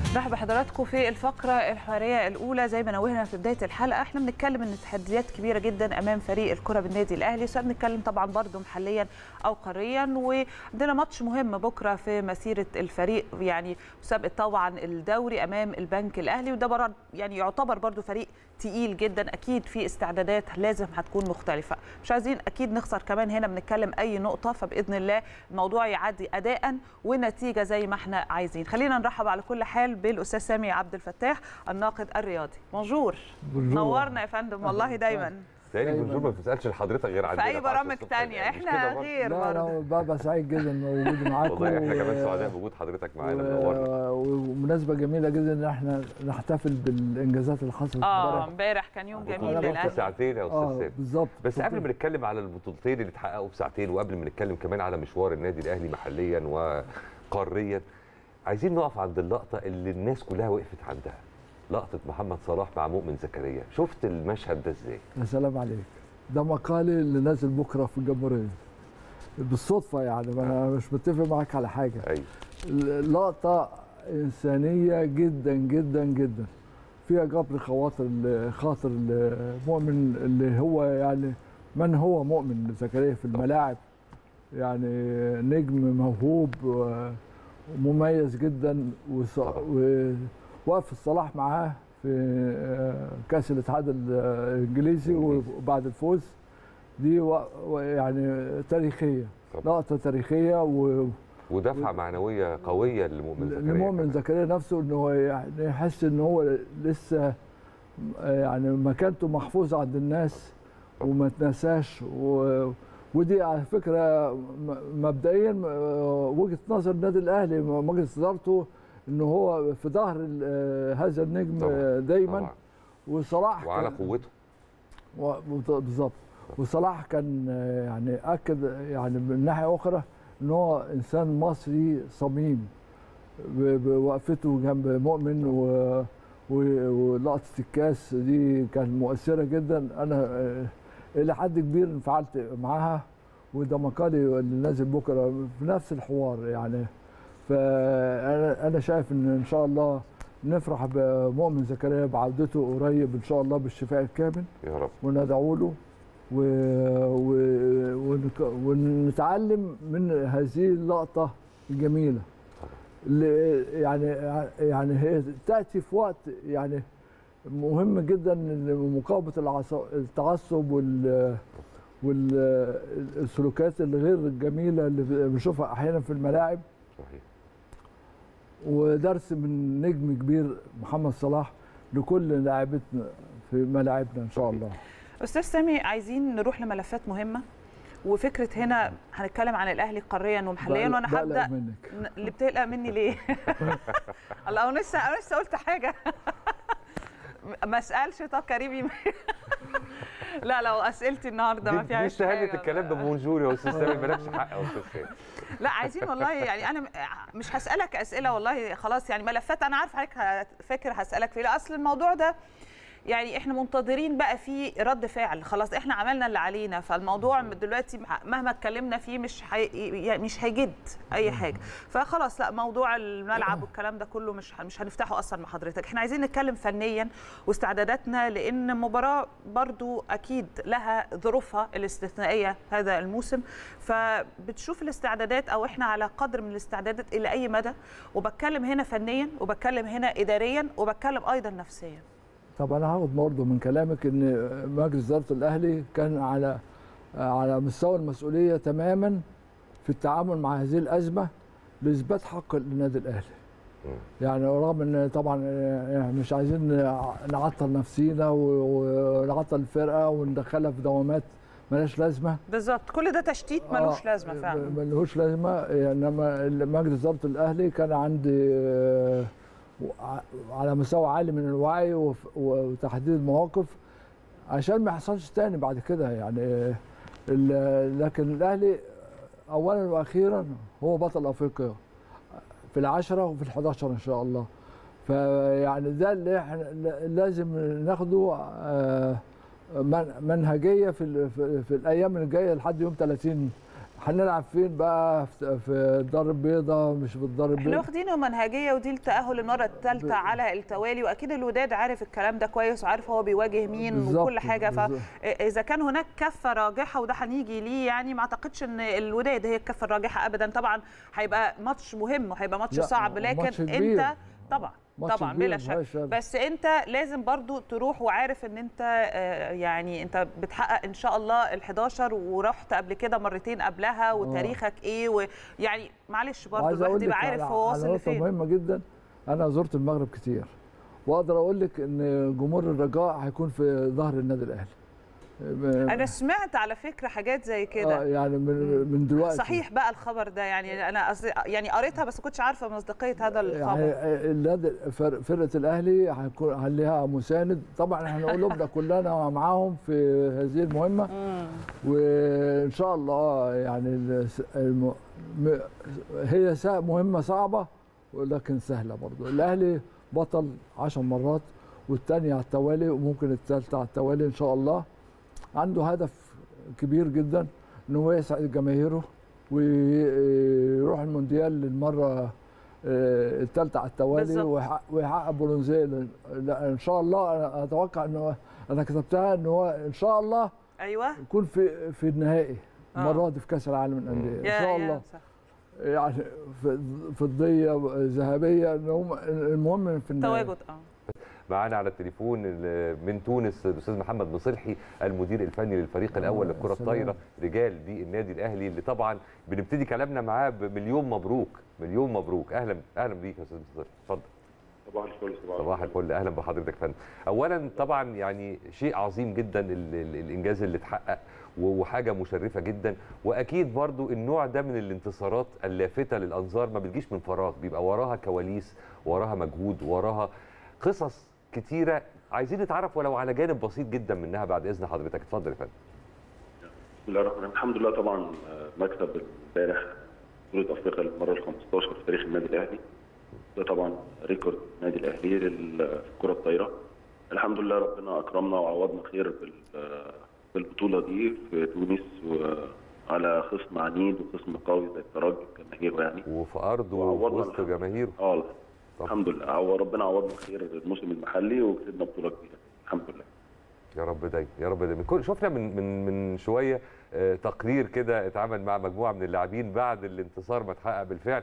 مرحبا بحضراتكم في الفقرة الحوارية الأولى. زي ما نوهنا في بداية الحلقة، احنا بنتكلم ان تحديات كبيرة جدا أمام فريق الكرة بالنادي الأهلي، سواء بنتكلم طبعا برضه محليا أو قاريا، وعندنا ماتش مهم بكرة في مسيرة الفريق، يعني مسابقة طبعا الدوري أمام البنك الأهلي، وده يعني يعتبر برضه فريق تقيل جدا، اكيد في استعدادات لازم هتكون مختلفه، مش عايزين اكيد نخسر كمان هنا بنتكلم اي نقطه، فباذن الله الموضوع يعدي اداء ونتيجه زي ما احنا عايزين. خلينا نرحب على كل حال بالاستاذ سامي عبد الفتاح الناقد الرياضي. بونجور، نورنا يا فندم والله دايما. تاني بونجور ما بتسالش لحضرتك غير عندنا في اي برامج ثانيه، احنا غير برضه. لا بابا سعيد جدا موجود معاكم، والله احنا كمان سعداء بوجود حضرتك معانا، منورنا. ومناسبه جميله جدا ان احنا نحتفل بالانجازات اللي حصلت امبارح كان يوم جميل للاهلي. ساعتين يا استاذ سامي بالظبط. بس قبل ما نتكلم على البطولتين اللي اتحققوا في ساعتين، وقبل ما نتكلم كمان على مشوار النادي الاهلي محليا وقاريا، عايزين نقف عند اللقطه اللي الناس كلها وقفت عندها، لقطه محمد صلاح مع مؤمن زكريا. شفت المشهد ده ازاي؟ يا سلام عليك، ده مقالي اللي نازل بكره في الجمهوريه بالصدفه، يعني انا مش متفق معاك على حاجه. ايوه، لقطه انسانيه جدا جدا جدا، فيها جبر خاطر المؤمن اللي هو يعني من هو مؤمن زكريا في الملاعب، يعني نجم موهوب ومميز جدا، ووقف الصلاح معاه في كاس الاتحاد الانجليزي وبعد الفوز دي يعني تاريخيه، لقطه تاريخيه ودفعه معنويه قويه لمؤمن زكريا نفسه، ان هو يعني يحس ان هو لسه يعني مكانته محفوظه عند الناس وما تنساش. ودي على فكره مبدئيا وجهه نظر النادي الاهلي، مجلس ادارته، ان هو في ظهر هذا النجم دايما طبعا. وصلاح وعلى قوته بالظبط. وصلاح كان يعني اكد يعني من ناحيه اخرى ان هو انسان مصري صميم بوقفته جنب مؤمن، ولقطه الكاس دي كانت مؤثره جدا. انا الى حد كبير انفعلت معاها، وده مقالي اللي نازل بكره في نفس الحوار يعني. فانا شايف ان شاء الله نفرح بمؤمن زكريا بعودته قريب ان شاء الله بالشفاء الكامل يا رب، وندعو له ونتعلم من هذه اللقطه الجميله اللي يعني هي تاتي في وقت يعني مهم جدا لمقاومه التعصب والسلوكيات الغير الجميله اللي بنشوفها احيانا في الملاعب. صحيح. ودرس من نجم كبير محمد صلاح لكل لاعبتنا في ملاعبنا ان شاء الله. استاذ سامي، عايزين نروح لملفات مهمه، وفكره هنا هنتكلم عن الاهلي قاريا ومحليا، وانا هبدا. اللي بتقلق مني ليه؟ الله، انا لسه قلت حاجه. ما اسالش. طب كريمي لا، لو اسئلتي النهارده ما فيهاش مش تهنت الكلام ببونجور يا استاذ سامي، مالكش حق يا استاذ سامي. لا، عايزين والله، يعني انا مش هسالك اسئله والله، خلاص يعني ملفات انا عارفه حضرتك فاكر هسالك فيه. لا، اصل الموضوع ده يعني احنا منتظرين بقى فيه رد فعل، خلاص احنا عملنا اللي علينا، فالموضوع دلوقتي مهما اتكلمنا فيه مش هيجد اي حاجه، فخلاص لا، موضوع الملعب والكلام ده كله مش هنفتحه اصلا مع حضرتك. احنا عايزين نتكلم فنيا واستعداداتنا، لان مباراه برضو اكيد لها ظروفها الاستثنائيه هذا الموسم، فبتشوف الاستعدادات او احنا على قدر من الاستعدادات الى اي مدى؟ وبتكلم هنا فنيا، وبتكلم هنا اداريا، وبتكلم ايضا نفسيا. طب انا هاخد برضه من كلامك ان مجلس اداره الاهلي كان على مستوى المسؤوليه تماما في التعامل مع هذه الازمه لاثبات حق النادي الاهلي. يعني رغم ان طبعا مش عايزين نعطل نفسينا ونعطل الفرقه وندخلها في دوامات مالهاش لازمه. بالظبط، كل ده تشتيت ملوش لازمه فعلا. ملوش لازمه. انما مجلس اداره الاهلي كان عندي على مستوى عالي من الوعي وتحديد المواقف عشان ما يحصلش تاني بعد كده يعني. لكن الاهلي اولا واخيرا هو بطل افريقيا في ال10 وفي ال11 ان شاء الله. فيعني ده اللي احنا لازم ناخده منهجيه في الايام الجايه لحد يوم 30 هنلعب فين بقى؟ في الدار البيضاء مش في الدار احنا البيضاء. واخدينه منهجيه، ودي التاهل المره الثالثه على التوالي، واكيد الوداد عارف الكلام ده كويس وعارف هو بيواجه مين وكل حاجه. فاذا كان هناك كفه راجحه وده هنيجي ليه، يعني ما اعتقدش ان الوداد هي الكفه الراجحه ابدا. طبعا هيبقى ماتش مهم وهيبقى ماتش صعب، لكن انت طبعا بلا شك، بس انت لازم برضو تروح وعارف ان انت يعني انت بتحقق ان شاء الله ال11 ورحت قبل كده مرتين قبلها، وتاريخك ايه، ويعني معلش برضو الواحد يبقى عارف هو واصل لفين. مهمه جدا. انا زرت المغرب كتير واقدر اقول لك ان جمهور الرجاء هيكون في ظهر النادي الاهلي. انا سمعت على فكره حاجات زي كده يعني من دلوقتي. صحيح بقى الخبر ده؟ يعني انا يعني قريتها بس ما كنتش عارفه مصداقيه هذا الخبر. يعني فرقه الاهلي هيكون لها مساند طبعا، احنا قلوبنا كلنا معاهم في هذه المهمه. وان شاء الله يعني هي مهمه صعبه ولكن سهله برضو. الاهلي بطل 10 مرات والثانيه على التوالي وممكن الثالثه على التوالي ان شاء الله. عنده هدف كبير جدا ان هو يسعد جماهيره ويروح المونديال للمره الثالثه على التوالي ويحقق برونزيه. ان شاء الله انا اتوقع انه انا كتبتها ان هو ان شاء الله يكون في النهائي المره دي في كاس العالم للانديه ان شاء الله. يعني فضيه ذهبيه، المهم في النهائي. تواجد معانا على التليفون من تونس الاستاذ محمد مصلحي المدير الفني للفريق الاول للكره الطايره رجال دي النادي الاهلي، اللي طبعا بنبتدي كلامنا معاه بمليون مبروك. مليون مبروك. اهلا بيك يا استاذ مصلحي، اتفضل. صباح الفل. صباح الفل، اهلا بحضرتك يا فندم. اولا طبعا يعني شيء عظيم جدا الانجاز اللي اتحقق وحاجه مشرفه جدا، واكيد برضو النوع ده من الانتصارات اللافته للانظار ما بتجيش من فراغ، بيبقى وراها كواليس، وراها مجهود، وراها قصص كتيره. عايزين نتعرف ولو على جانب بسيط جدا منها بعد اذن حضرتك. اتفضل يا فندم. بسم الله الرحمن الرحيم. الحمد لله طبعا مكسب امبارح بطوله افريقيا للمره ال15 في تاريخ النادي الاهلي، ده طبعا ريكورد النادي الاهلي للكره الطايره. الحمد لله ربنا اكرمنا وعوضنا خير بالبطوله دي في تونس، وعلى خصم عنيد وخصم قوي زي الترجي جماهيره يعني، وفي ارضه ووسط جماهيره. الحمد لله ربنا عوضنا خير الموسم المحلي وكسبنا بطوله كبيره الحمد لله. يا رب دايما يا رب دايما. شفنا من شويه تقرير كده اتعمل مع مجموعه من اللاعبين بعد الانتصار ما اتحقق بالفعل.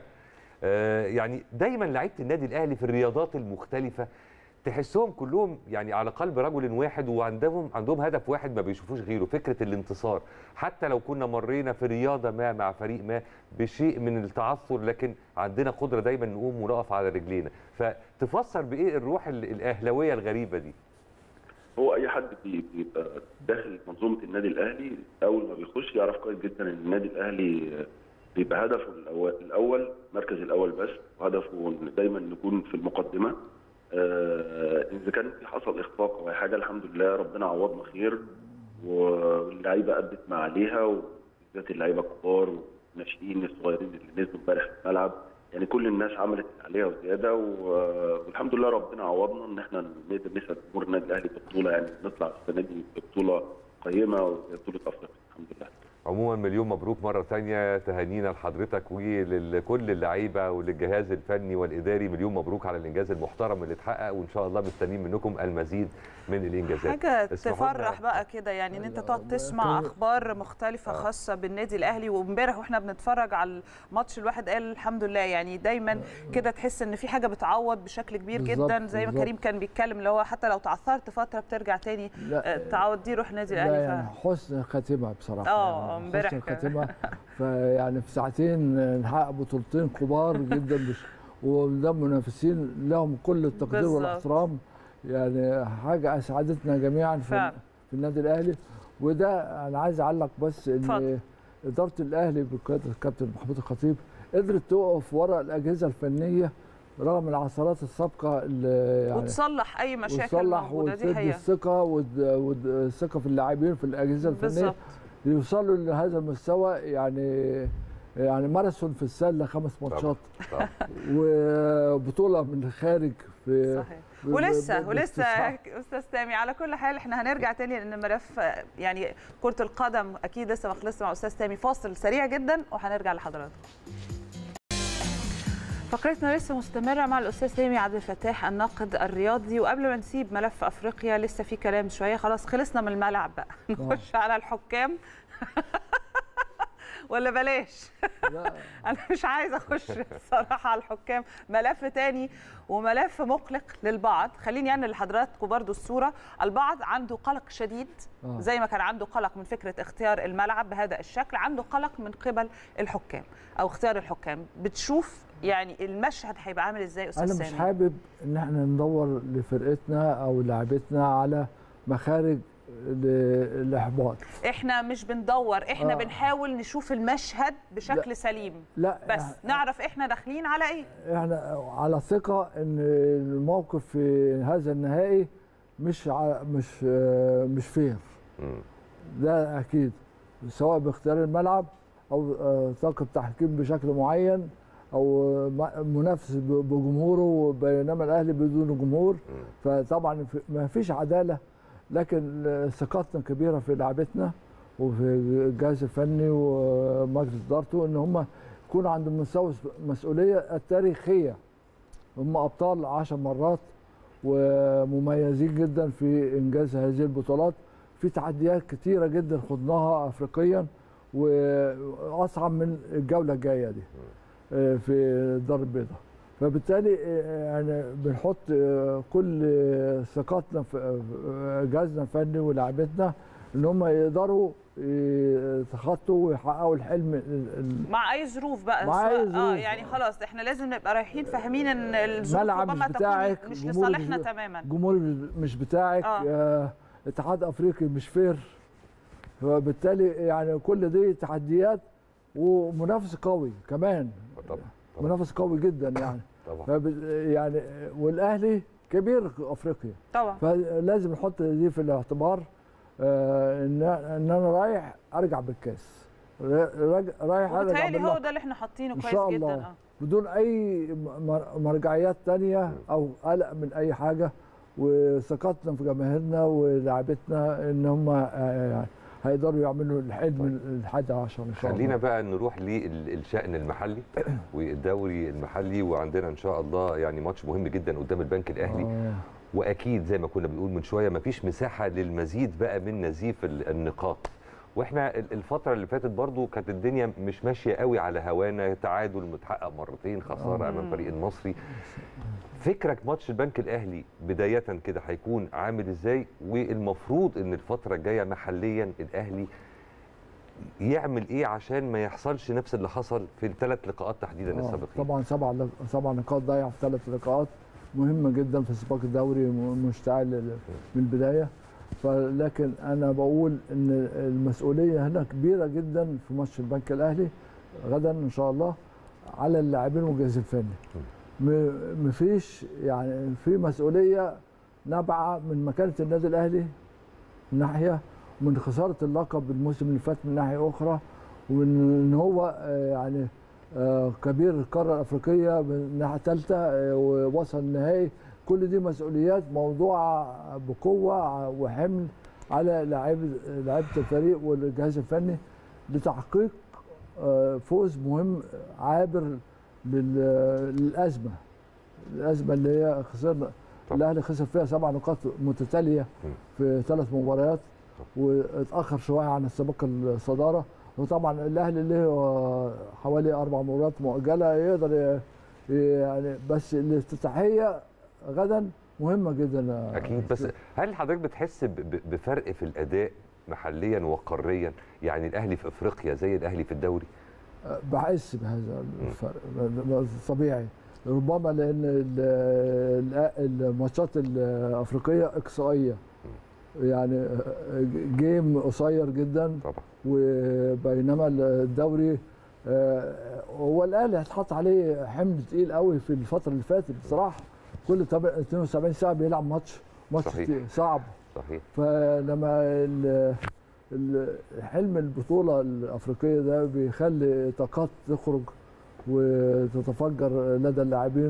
يعني دايما لعيبه النادي الاهلي في الرياضات المختلفه تحسهم كلهم يعني على قلب رجل واحد، وعندهم هدف واحد ما بيشوفوش غيره، فكره الانتصار. حتى لو كنا مرينا في رياضه ما مع فريق ما بشيء من التعثر، لكن عندنا قدره دايما نقوم ونقف على رجلينا. فتفسر بايه الروح الاهلاويه الغريبه دي؟ هو اي حد بيبقى داخل منظومه النادي الاهلي اول ما بيخش يعرف كويس جدا ان النادي الاهلي بيبقى هدفه الاول المركز الاول بس، وهدفه دايما نكون في المقدمه. اذا كان حصل اخفاق او اي حاجه الحمد لله ربنا عوضنا خير، واللعيبه ادت ما عليها، وبالذات اللعيبه الكبار والناشئين الصغيرين اللي نزلوا امبارح في الملعب. يعني كل الناس عملت عليها وزياده، والحمد لله ربنا عوضنا ان احنا نقدر نسعد جمهور النادي الاهلي ببطوله، يعني نطلع السنه دي ببطوله قيمه وهي بطوله افريقيا الحمد لله. عموما مليون مبروك مره ثانيه، تهانينا لحضرتك ولكل اللعيبه وللجهاز الفني والاداري. مليون مبروك على الانجاز المحترم اللي اتحقق، وان شاء الله مستنيين منكم المزيد من الانجازات. حاجه تفرح بقى كده، يعني ان انت تقعد تسمع اخبار مختلفه خاصه بالنادي الاهلي. وامبارح واحنا بنتفرج على الماتش الواحد قال الحمد لله، يعني دايما كده تحس ان في حاجه بتعوض بشكل كبير جدا، زي ما كريم كان بيتكلم اللي هو حتى لو تعثرت فتره بترجع تاني تعوض دي روح النادي الاهلي. يعني حسن خاتمه بصراحه. امبارح الخاتمه فيعني في ساعتين نحقق بطولتين كبار جدا، وده منافسين لهم كل التقدير والاحترام. يعني حاجه اسعدتنا جميعا في النادي الاهلي. وده انا عايز اعلق بس ان اداره الاهلي بقياده الكابتن محمود الخطيب قدرت تقف وراء الاجهزه الفنيه رغم العثرات السابقه يعني، وتصلح اي مشاكل موجوده. دي حقيقه الثقه والثقه في اللاعبين في الاجهزه الفنيه يوصلوا لهذا المستوى. يعني يعني ماراثون في السله 5 ماتشات طبعا. وبطوله من الخارج في صحيح. ولسه استاذ سامي، على كل حال احنا هنرجع تاني لان ملف يعني كره القدم اكيد لسه ما خلصش مع استاذ سامي. فاصل سريع جدا وهنرجع لحضراتكم. فقرتنا لسه مستمره مع الاستاذ سامي عبد الفتاح الناقد الرياضي. وقبل ما نسيب ملف افريقيا لسه في كلام شويه، خلاص خلصنا من الملعب بقى نخش على الحكام ولا بلاش؟ لا. انا مش عايزه اخش الصراحه على الحكام، ملف تاني وملف مقلق للبعض. خليني انا لحضراتكم برضو الصوره. البعض عنده قلق شديد زي ما كان عنده قلق من فكره اختيار الملعب بهذا الشكل، عنده قلق من قبل الحكام او اختيار الحكام. بتشوف يعني المشهد هيبقى عامل ازاي استاذ سامي؟ انا مش حابب ان احنا ندور لفرقتنا او لاعبتنا على مخارج الاحباط. احنا مش بندور، احنا بنحاول نشوف المشهد بشكل لا. سليم. لا بس نعرف احنا داخلين على ايه. احنا على ثقه ان الموقف في هذا النهائي مش فير. ده اكيد، سواء باختيار الملعب او طاقم تحكيم بشكل معين او منافس بجمهوره بينما الاهلي بدون جمهور. فطبعا ما فيش عداله، لكن ثقتنا كبيره في لعبتنا وفي الجهاز الفني ومجلس ادارته ان هم يكونوا عندهم مستوى المسؤوليه التاريخيه. هم ابطال 10 مرات ومميزين جدا في انجاز هذه البطولات. في تحديات كتيره جدا خضناها افريقيا واصعب من الجوله الجايه دي في الدار البيضاء. فبالتالي يعني بنحط كل ثقتنا في جهازنا الفني ولاعبتنا ان هم يقدروا يتخطوا ويحققوا الحلم مع اي ظروف بقى. مع أي ظروف. يعني خلاص احنا لازم نبقى رايحين فاهمين ان الظروف ملعب مش بتاعك، مش لصالحنا تماما. جمهور مش بتاعك، اتحاد افريقي مش فير. فبالتالي يعني كل دي تحديات ومنافس قوي كمان. طبعا. منافس قوي جدا يعني. طبعا. يعني والاهلي كبير افريقيا طبعا. فلازم نحط دي في الاعتبار. ان انا رايح ارجع بالكاس، رايح ارجع بالله. هو ده اللي احنا حاطينه كويس ان شاء جدا الله. بدون اي مرجعيات تانية او قلق من اي حاجه. وثقتنا في جماهيرنا ولاعبتنا ان هم يعني هيقدروا يعملوا الحلم ال11 ان شاء الله. خلينا بقى نروح للشأن المحلي والدوري المحلي، وعندنا ان شاء الله يعني ماتش مهم جدا قدام البنك الاهلي. واكيد زي ما كنا بنقول من شويه مفيش مساحه للمزيد بقى من نزيف النقاط. واحنا الفتره اللي فاتت برضو كانت الدنيا مش ماشيه قوي على هوانا، تعادل متحقق مرتين، خساره امام فريق المصري. فكرك ماتش البنك الاهلي بدايه كده هيكون عامل ازاي؟ والمفروض ان الفتره الجايه محليا الاهلي يعمل ايه عشان ما يحصلش نفس اللي حصل في ال3 لقاءات تحديدا السابقين؟ طبعا 7 نقاط ضايعه في 3 لقاءات مهمه جدا في سباق الدوري، مشتعل من البدايه. فلكن انا بقول ان المسؤوليه هنا كبيره جدا في ماتش البنك الاهلي غدا ان شاء الله على اللاعبين والجهاز الفني. مفيش يعني في مسؤوليه نابعه من مكانه النادي الاهلي من ناحيه، ومن خساره اللقب الموسم اللي فات من ناحيه اخرى، وان هو يعني كبير القاره الافريقيه من ناحيه ثالثه ووصل النهائي. كل دي مسؤوليات موضوعه بقوه وحمل على لاعيبه الفريق والجهاز الفني لتحقيق فوز مهم عابر للازمه اللي هي خسرنا. الاهلي خسر فيها 7 نقاط متتاليه في 3 مباريات واتاخر شويه عن السباق الصداره. وطبعا الاهلي له حوالي 4 مباريات مؤجله يقدر يعني، بس الافتتاحيه غدا مهمه جدا. اكيد. بس هل حضرتك بتحس بفرق في الاداء محليا وقاريا؟ يعني الاهلي في افريقيا زي الاهلي في الدوري؟ بحس بهذا الفرق طبيعي، ربما لان الماتشات الافريقيه اقصائيه، يعني جيم قصير جدا طبعا. وبينما الدوري هو الاهلي هتحط عليه حمل تقيل قوي في الفتره اللي فاتت بصراحه. كل 72 ساعه بيلعب ماتش صحيح. صعب. صحيح. فلما حلم البطوله الافريقيه ده بيخلي طاقات تخرج وتتفجر لدى اللاعبين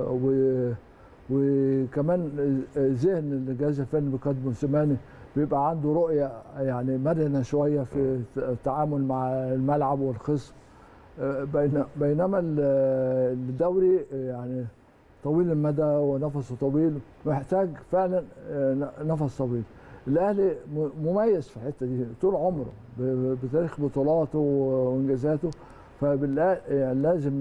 وكمان ذهن الجهاز الفني بقياده موسيماني بيبقى عنده رؤيه يعني مرنه شويه في التعامل مع الملعب والخصم، بينما الدوري يعني طويل المدى ونفسه طويل، محتاج فعلا نفس طويل. الاهلي مميز في الحته دي طول عمره بتاريخ بطولاته وانجازاته، فلازم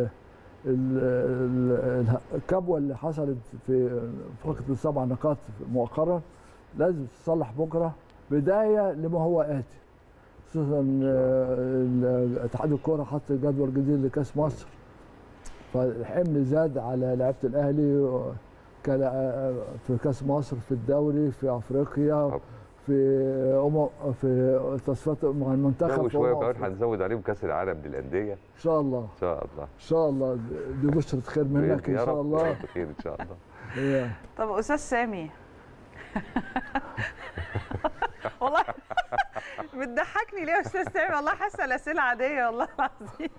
الكبوه اللي حصلت في فقط ال7 نقاط مؤخرا لازم تصلح بكره بدايه لما هو اتي، خصوصا اتحاد الكوره حط جدول جديد لكاس مصر، فالحمل زاد على لعيبه الاهلي في كاس مصر، في الدوري، في افريقيا، في تصفيات مع المنتخب شويه كمان هنزود عليهم كاس العالم للانديه ان شاء الله. ان شاء الله ان شاء الله، دي بشرة خير منك ان شاء الله. خير ان شاء الله. طب استاذ سامي والله بتضحكني ليه يا استاذ سامي؟ والله حاسه الاسئله عاديه والله العظيم.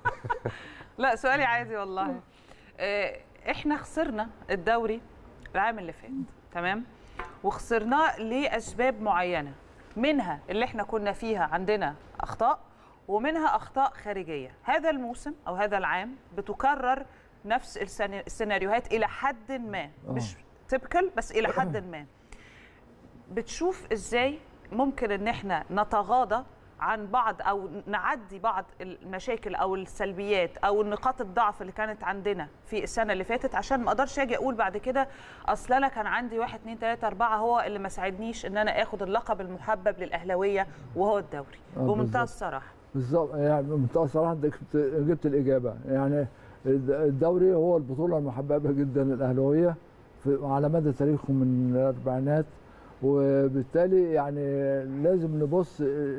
لا سؤالي عادي والله. احنا خسرنا الدوري العام اللي فات، تمام؟ وخسرناه لاسباب معينه، منها اللي احنا كنا فيها عندنا اخطاء، ومنها اخطاء خارجيه. هذا الموسم او هذا العام بتكرر نفس السيناريوهات الى حد ما، مش تيبكال بس الى حد ما. بتشوف ازاي ممكن ان احنا نتغاضى عن بعض او نعدي بعض المشاكل او السلبيات او نقاط الضعف اللي كانت عندنا في السنه اللي فاتت، عشان ما اقدرش اجي اقول بعد كده اصل انا كان عندي 1 2 3 4 هو اللي ما ساعدنيش ان انا اخد اللقب المحبب للاهلاويه وهو الدوري. بمنتهى الصراحه بالظبط، يعني بمنتهى الصراحه انت جبت الاجابه. يعني الدوري هو البطوله المحببه جدا للاهلاويه على مدى تاريخهم من الاربعينات، وبالتالي يعني لازم نبص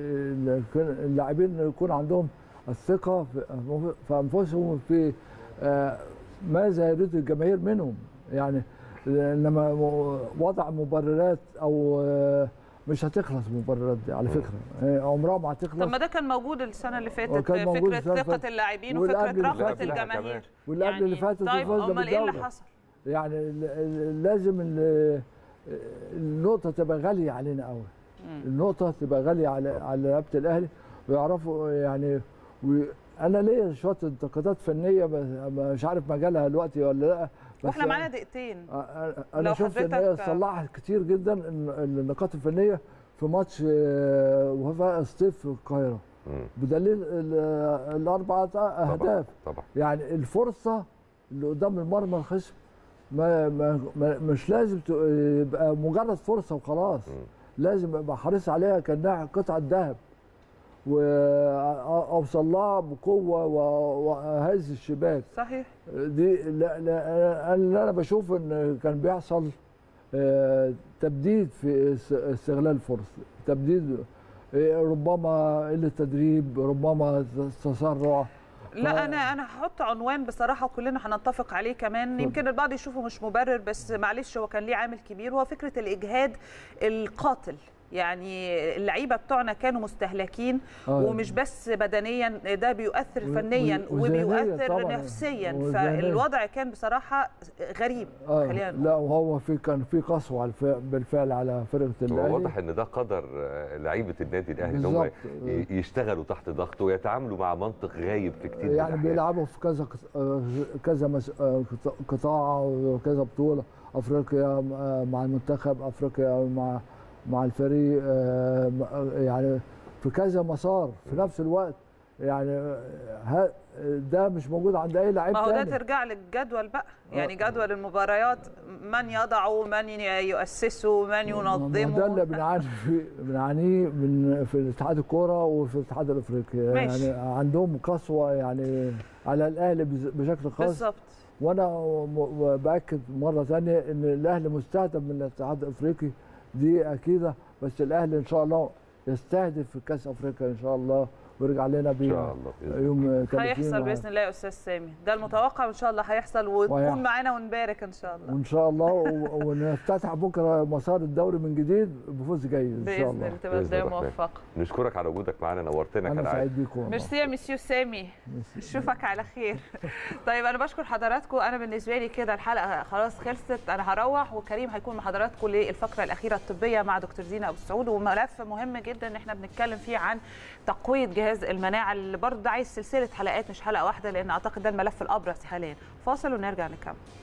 اللاعبين يكون عندهم الثقه في انفسهم في ماذا يريد الجماهير منهم. يعني لما وضع مبررات او مش هتخلص المبررات دي على فكره، عمرها ما هتخلص. طب ما ده كان موجود السنه اللي فاتت، فكره ثقه اللاعبين وفكره رغبه الجماهير واللي قبل اللي فاتت. طيب امال ايه اللي حصل؟ يعني لازم النقطه تبقى غاليه علينا قوي، النقطه تبقى غاليه على لعيبه الاهلي ويعرفوا يعني. انا ليا شويه انتقادات فنيه مش عارف مجالها دلوقتي ولا لا، بس واحنا معانا دقيقتين. انا شفت ان هي صلحت كتير جدا النقاط الفنيه في ماتش وفاء سطيف في القاهره، بدليل الاربعه اهداف. طبعا يعني الفرصه اللي قدام المرمى الخصم مش لازم يبقى مجرد فرصه وخلاص، لازم ابقى حريص عليها كانها قطعه ذهب واوصل لها بقوه وهز الشباك. صحيح. دي لا انا بشوف ان كان بيحصل تبديد في استغلال الفرص، تبديد ربما قله تدريب، ربما تسرع. لا انا هحط عنوان بصراحه وكلنا هنتفق عليه كمان، يمكن البعض يشوفه مش مبرر بس معلش هو كان ليه عامل كبير، وهو فكره الاجهاد القاتل. يعني اللعيبه بتوعنا كانوا مستهلكين ومش بس بدنيا، ده بيؤثر فنيا وبيؤثر نفسيا، فالوضع كان بصراحه غريب. لا وهو كان في قسوه بالفعل على فرقه الاهلي. واضح ان ده قدر لعيبه النادي الاهلي ان هم يشتغلوا تحت ضغط ويتعاملوا مع منطق غايب في كتير يعني بيلعبوا في كذا قطاع وكذا بطوله، افريقيا مع المنتخب، افريقيا مع الفريق، يعني في كذا مسار في نفس الوقت. يعني ده مش موجود عند اي لعيب تاني. ما هو ده ترجع للجدول بقى، يعني جدول المباريات من يضعه، من يؤسسه، من ينظمه. ده اللي بنعانيه في اتحاد الكوره وفي الاتحاد الافريقي. يعني عندهم قسوه يعني على الاهلي بشكل خاص. بالظبط. وانا باكد مره ثانيه ان الاهلي مستهدف من الاتحاد الافريقي، دي اكيده، بس الاهلي ان شاء الله يستهدف في كاس افريقيا ان شاء الله، ويرجع لنا ان شاء بيها الله بإذن الله. يوم 30 هيحصل باذن الله يا استاذ سامي، ده المتوقع وان شاء الله هيحصل وتكون معانا ونبارك ان شاء الله. وان شاء الله ونفتتح بكره مسار الدوري من جديد بفوز جيد ان شاء الله. باذن الله تبقى بدايه موفقه. نشكرك على وجودك معانا، نورتنا. انا سعيد بيكم. ميرسي يا مسيو سامي، اشوفك على خير. طيب انا بشكر حضراتكم، انا بالنسبه لي كده الحلقه خلاص خلصت، انا هروح وكريم هيكون مع حضراتكم للفقره الاخيره الطبيه مع دكتور زينه ابو السعود، وملف مهم جدا ان احنا بنتكلم فيه عن تقويه جهاز المناعه اللي برضه عايز سلسله حلقات مش حلقه واحده، لان اعتقد ده الملف الابرز حاليا. فاصل ونرجع نكمل.